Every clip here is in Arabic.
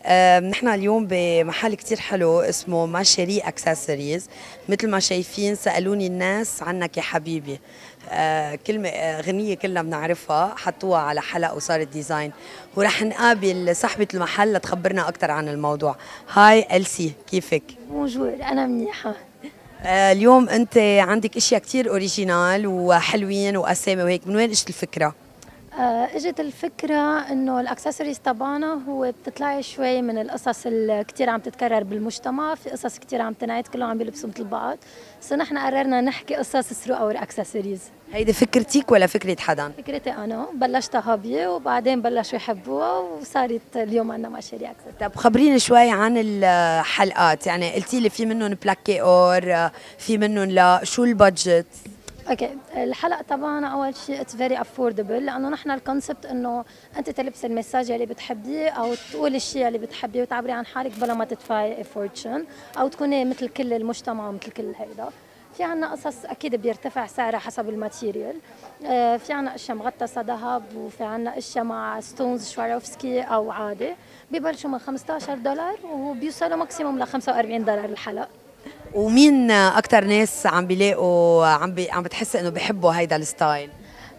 نحن اليوم بمحل كتير حلو اسمه ماشيري اكسسوارز. مثل ما شايفين سألوني الناس عنك يا حبيبي. كلمة غنية كلنا بنعرفها، حطوها على حلق وصارت ديزاين. ورح نقابل صاحبة المحل لتخبرنا أكتر عن الموضوع. هاي ألسي، كيفك؟ بونجور، أنا منيحة. اليوم أنت عندك أشياء كتير أوريجينال وحلوين وأسامي وهيك، من وين إجت الفكرة؟ اجت الفكرة انه الاكسسوارز تبعنا هو بتطلعي شوي من القصص اللي كثير عم تتكرر بالمجتمع، في قصص كثير عم تنعاد كلهم عم بيلبسوا مثل بعض، سو نحن قررنا نحكي قصص ثرو اور اكسسوارز. هيدي فكرتك ولا فكرة حدا؟ فكرتي انا، بلشتها هوبي وبعدين بلشوا يحبوها وصارت اليوم عندنا مشاريع اكسسوارز. طب خبريني شوي عن الحلقات، يعني قلتي لي في منهم بلاكي اور، في منهم لا، شو البادجت؟ اوكي، الحلقه تبعنا اول شيء اتس فيري افوردبل، لانه نحن الكونسبت انه انت تلبسي المساج اللي بتحبيه او تقولي الشيء اللي بتحبيه وتعبري عن حالك بلا ما تدفعي فورتشن او تكوني مثل كل المجتمع ومثل كل هيدا. في عنا قصص اكيد بيرتفع سعرها حسب الماتيريال. في عنا اشياء مغطسه ذهب، وفي عنا اشياء مع ستونز شواروفسكي او عادي، ببلشوا من $15 وبيوصلوا ماكسيموم ل $45 الحلقه. ومين اكتر ناس عم بيلاقوا عم بتحس انه بيحبوا هيدا الستايل؟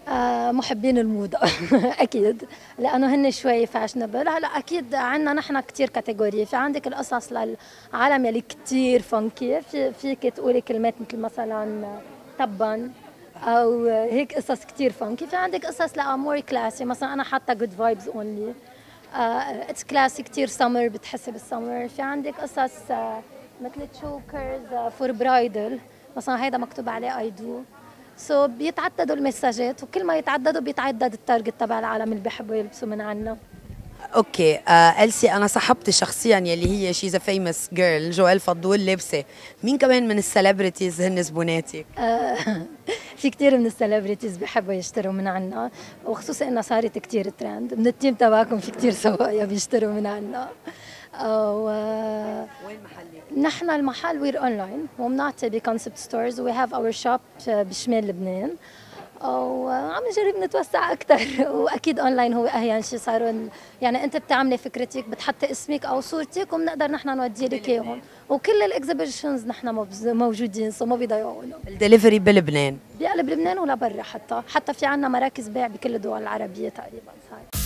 محبين الموضة أكيد، لأنه هن شوي فاشنبل. هلا أكيد عنا نحن كتير كاتيجوري، في عندك القصص للعالم يلي كتير فانكي، فيك تقولي كلمات مثل مثلا تبا أو هيك قصص كتير فانكي. في عندك قصص لا مور كلاسي، مثلا أنا حاطة جود فايبز اونلي، اتس كلاسي كتير سمر، بتحسي بالسمر. في عندك قصص مثل تشوكرز فور برايدل، مثلا هيدا مكتوب عليه اي دو. سو بيتعددوا المساجات، وكل ما يتعددوا بيتعدد التارجت تبع العالم اللي بيحبوا يلبسوا من عنا. اوكي. ألسي، انا صاحبتي شخصيا يلي هي شيز ا فيمس جيرل، جويل فضول لابسه. مين كمان من السليبرتيز هن زبوناتك؟ في كتير من السليبرتيز بيحبوا يشتروا من عنا، وخصوصا انها صارت كتير ترند. من التيم تبعكم في كتير سواقيا بيشتروا من عنا. وين محلك؟ نحن المحل وير اونلاين وبنعطي بكونسبت ستورز، وي هاف اور شوب بشمال لبنان، وعم نجرب نتوسع اكثر واكيد اونلاين هو اهين شيء. صاروا يعني انت بتعملي فكرتك، بتحطي اسمك او صورتك وبنقدر نحن نودي لك اياهم، وكل الاكزيبيشنز نحن موجودين، سو ما بيضيعونا. الدليفري بلبنان؟ بقلب لبنان ولا برا، حتى في عنا مراكز بيع بكل الدول العربيه تقريبا صار.